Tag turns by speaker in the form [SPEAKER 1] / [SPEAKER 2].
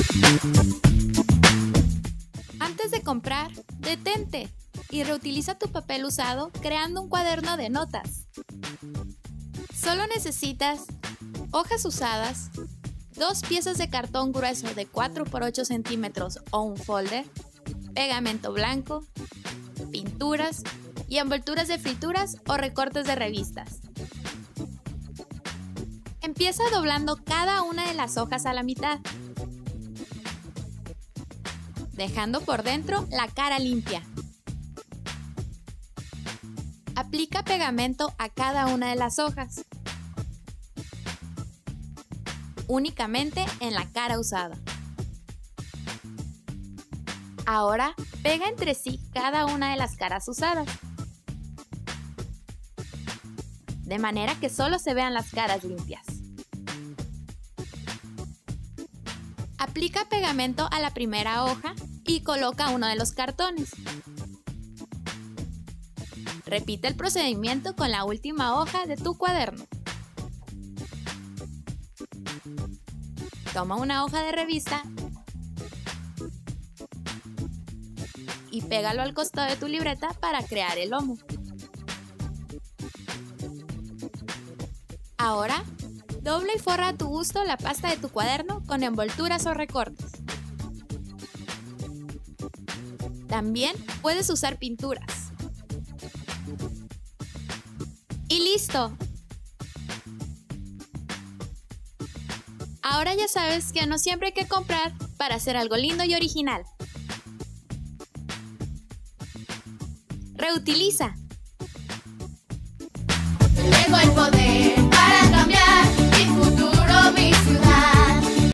[SPEAKER 1] Antes de comprar, detente y reutiliza tu papel usado creando un cuaderno de notas. Solo necesitas hojas usadas, 2 piezas de cartón grueso de 4 por 8 centímetros o un folder, pegamento blanco, pinturas y envolturas de frituras o recortes de revistas. Empieza doblando cada una de las hojas a la mitad, dejando por dentro la cara limpia. Aplica pegamento a cada una de las hojas, únicamente en la cara usada. Ahora pega entre sí cada una de las caras usadas, de manera que solo se vean las caras limpias. Aplica pegamento a la primera hoja y coloca uno de los cartones. Repite el procedimiento con la última hoja de tu cuaderno. Toma una hoja de revista y pégalo al costado de tu libreta para crear el lomo. Ahora, dobla y forra a tu gusto la pasta de tu cuaderno con envolturas o recortes. También puedes usar pinturas. ¡Y listo! Ahora ya sabes que no siempre hay que comprar para hacer algo lindo y original. Reutiliza.
[SPEAKER 2] Lego el poder.